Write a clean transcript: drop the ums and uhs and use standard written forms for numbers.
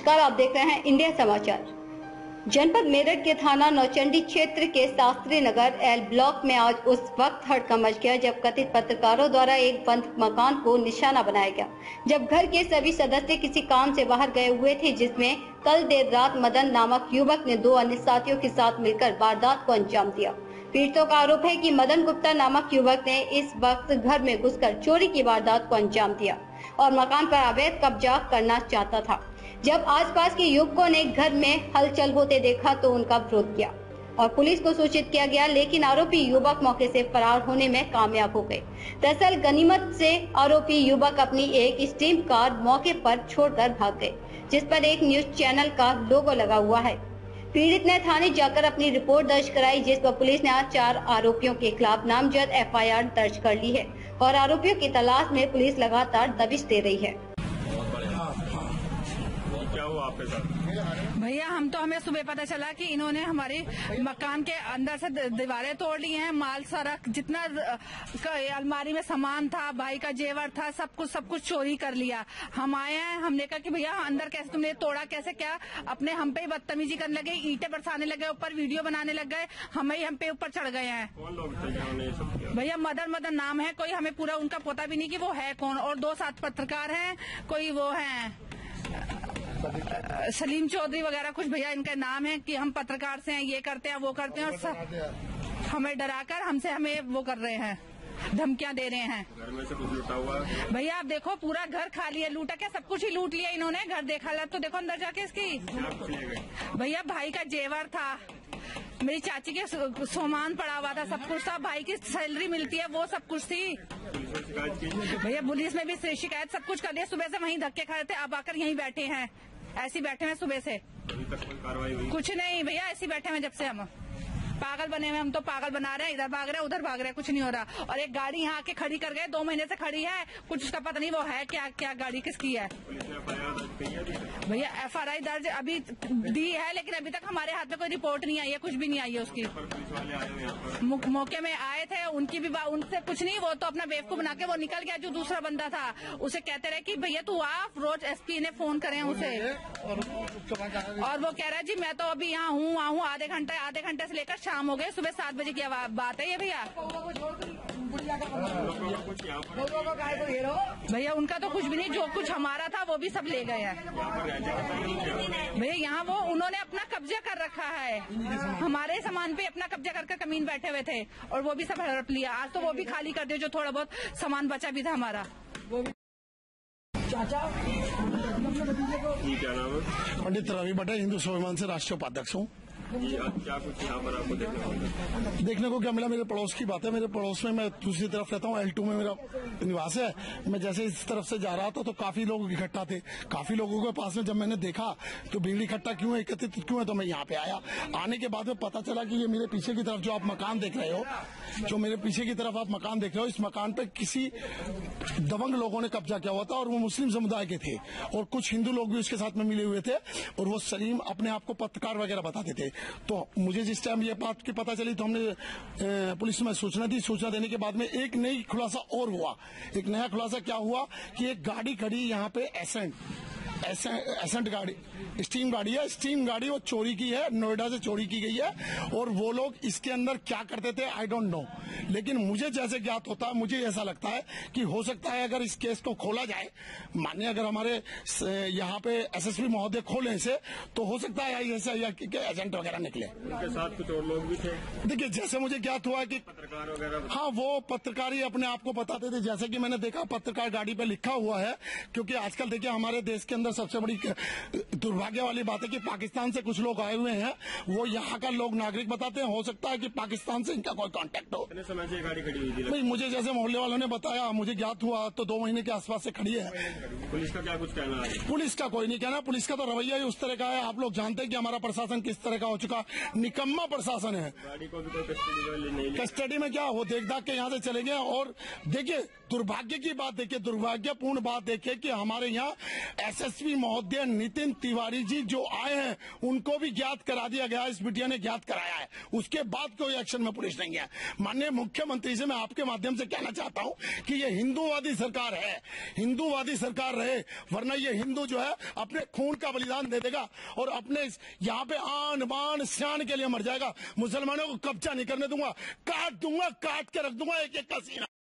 नमस्कार, आप देख रहे हैं इंडिया समाचार। जनपद मेरठ के थाना नौचंडी क्षेत्र के शास्त्री नगर एल ब्लॉक में आज उस वक्त हड़कंप मच गया जब कथित पत्रकारों द्वारा एक बंद मकान को निशाना बनाया गया। जब घर के सभी सदस्य किसी काम से बाहर गए हुए थे, जिसमें कल देर रात मदन नामक युवक ने 2 अन्य साथियों के साथ मिलकर वारदात को अंजाम दिया। पीड़ितों का आरोप है कि मदन गुप्ता नामक युवक ने इस वक्त घर में घुसकर चोरी की वारदात को अंजाम दिया और मकान पर अवैध कब्जा करना चाहता था। जब आसपास के युवकों ने घर में हलचल होते देखा तो उनका विरोध किया और पुलिस को सूचित किया गया, लेकिन आरोपी युवक मौके से फरार होने में कामयाब हो गए। दरअसल गनीमत से आरोपी युवक अपनी एक स्टीम कार मौके पर छोड़कर भाग गए, जिस पर एक न्यूज चैनल का लोगो लगा हुआ है। पीड़ित ने थाने जाकर अपनी रिपोर्ट दर्ज कराई, जिस पर पुलिस ने आज 4 आरोपियों के खिलाफ नामजद FIR दर्ज कर ली है और आरोपियों की तलाश में पुलिस लगातार दबिश दे रही है। क्या हुआ आपके साथ? भैया हमें सुबह पता चला कि इन्होंने हमारी मकान के अंदर से दीवारें तोड़ ली हैं। माल सारा जितना अलमारी में सामान था, भाई का जेवर था, सब कुछ चोरी कर लिया। हम आए हैं, हमने कहा कि भैया अंदर कैसे तुमने तोड़ा, कैसे क्या? अपने हम पे बदतमीजी करने लगे, ईंटें बरसाने लगे, ऊपर वीडियो बनाने लग गए, हम पे ऊपर चढ़ गए हैं। कौन लोग थे जिन्होंने सब किया? भैया मदन नाम है कोई, हमें पूरा उनका पता भी नहीं कि वो है कौन। और 2 साथ पत्रकार हैं, कोई वो है सलीम चौधरी वगैरह कुछ, भैया इनका नाम है कि हम पत्रकार से हैं, ये करते हैं वो करते हैं, और हमें डराकर हमें वो कर रहे हैं, धमकियां दे रहे हैं। घर में से कुछ लूटा हुआ है? भैया आप देखो पूरा घर खाली है। लूटा क्या, सब कुछ ही लूट लिया इन्होंने। घर देखा तो देखो अंदर जाके इसकी। भैया भाई का जेवर था, मेरी चाची के सामान पड़ा हुआ था, सब कुछ था, भाई की सैलरी मिलती है वो सब कुछ थी। भैया पुलिस में भी शिकायत सब कुछ कर दिया। सुबह से वहीं धक्के खा रहे थे, अब आकर यहीं बैठे हैं, ऐसे बैठे हैं सुबह से। अभी तक कोई कार्रवाई हुई? कुछ नहीं भैया, ऐसे बैठे हैं जब से। हम पागल बने हुए, हम तो पागल बना रहे हैं, इधर भाग रहे हैं उधर भाग रहे हैं, कुछ नहीं हो रहा। और एक गाड़ी यहाँ आके खड़ी कर गए, 2 महीने से खड़ी है, कुछ उसका पता नहीं वो है क्या गाड़ी किसकी है। भैया FIR दर्ज अभी दी है, लेकिन अभी तक हमारे हाथ में कोई रिपोर्ट नहीं आई है, कुछ भी नहीं आई है उसकी। मौके में आए थे, उनकी भी उनसे कुछ नहीं, वो तो अपना बेवकूफ बना के वो निकल गया। जो दूसरा बंदा था उसे कहते रहे कि भैया तू आ, रोज SP ने फोन करे उसे, और वो कह रहा है जी मैं तो अभी यहाँ हूँ आधे घंटे से लेकर शाम हो गए, सुबह 7 बजे की बात है ये। भैया उनका तो कुछ भी नहीं, जो कुछ हमारा था वो भी सब ले गए हैं। भैया यहाँ वो उन्होंने अपना कब्जा कर रखा है, हमारे सामान पे अपना कब्जा करके कमीन बैठे हुए थे, और वो भी सब हड़प लिया। आज तो वो भी खाली कर दिया, जो थोड़ा बहुत सामान बचा भी था हमारा वो भी। चाचा क्या नाम है? पंडित रवि भट्ट, हिंदू स्वाभिमान से राष्ट्रीय उपाध्यक्ष हूँ। क्या कुछ यहाँ पर आपको देखने को क्या मिला? मेरे पड़ोस की बात है। मेरे पड़ोस में मैं दूसरी तरफ रहता हूँ, L2 में मेरा निवास है। मैं जैसे इस तरफ से जा रहा था तो काफी लोग इकट्ठा थे। काफी लोगों के पास में जब मैंने देखा तो भीड़ इकट्ठा क्यों है, एकत्रित क्यों है, तो मैं यहाँ पे आया। आने के बाद में पता चला कि ये मेरे पीछे की तरफ जो आप मकान देख रहे हो, इस मकान पे किसी दबंग लोगों ने कब्जा किया हुआ था, और वो मुस्लिम समुदाय के थे, और कुछ हिंदू लोग भी उसके साथ में मिले हुए थे, और वो सलीम अपने आप को पत्रकार वगैरह बताते थे। तो मुझे जिस टाइम ये बात की पता चली तो हमने पुलिस में सूचना दी। सूचना देने के बाद में एक नई खुलासा और हुआ। एक नया खुलासा क्या हुआ कि एक गाड़ी खड़ी यहाँ पे एसेंट गाड़ी, स्टीम गाड़ी है। स्टीम गाड़ी वो चोरी की है, नोएडा से चोरी की गई है, और वो लोग इसके अंदर क्या करते थे आई डोंट नो, लेकिन मुझे जैसे ज्ञात होता है, मुझे ऐसा लगता है कि हो सकता है अगर इस केस को खोला जाए, मानिए अगर हमारे यहाँ पे SSP महोदय खोले इसे, तो हो सकता है ISI के एजेंट वगैरह निकले। उनके साथ कुछ और लोग भी थे? देखिए जैसे मुझे ज्ञात हुआ कि पत्रकार वगैरह, हाँ वो पत्रकार ही अपने आप को बताते थे। जैसे कि मैंने देखा पत्रकार गाड़ी पे लिखा हुआ है, क्योंकि आजकल देखिए हमारे देश के अंदर सबसे बड़ी दुर्भाग्य वाली बात है कि पाकिस्तान से कुछ लोग आए हुए हैं, वो यहाँ का लोग नागरिक बताते हैं। हो सकता है कि पाकिस्तान से इनका कोई कांटेक्ट हो। कितने समय से गाड़ी खड़ी हुई थी? नहीं, मुझे जैसे मोहल्ले वालों ने बताया, मुझे ज्ञात हुआ तो 2 महीने के आसपास से खड़ी है। पुलिस का क्या कुछ कहना है? पुलिस का कोई नहीं कहना, पुलिस का तो रवैया ही उस तरह का है। आप लोग जानते हैं कि हमारा प्रशासन किस तरह का हो चुका, निकम्मा प्रशासन है। गाड़ी को भी कोई कस्टडी नहीं ली? कस्टडी में क्या, वो देख दाख के यहाँ से चले गए। और देखिए दुर्भाग्य की बात, देखिए दुर्भाग्यपूर्ण बात देखिए कि हमारे यहाँ SSP एसपी महोदय नितिन तिवारी जी जो आए हैं उनको भी ज्ञात करा दिया गया, इस मीडिया ने ज्ञात कराया है, उसके बाद कोई एक्शन में पुलिस नहीं है। माननीय मुख्यमंत्री से मैं आपके माध्यम से कहना चाहता हूं कि ये हिंदूवादी सरकार है, हिंदूवादी सरकार रहे, वरना ये हिंदू जो है अपने खून का बलिदान दे देगा और अपने यहाँ पे आन बान शान के लिए मर जाएगा। मुसलमानों को कब्जा नहीं करने दूंगा, काट दूंगा, काट के रख दूंगा एक एक का सीना।